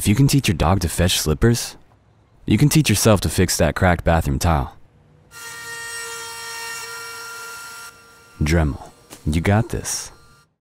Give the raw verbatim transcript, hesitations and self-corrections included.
If you can teach your dog to fetch slippers, you can teach yourself to fix that cracked bathroom tile. Dremel, you got this.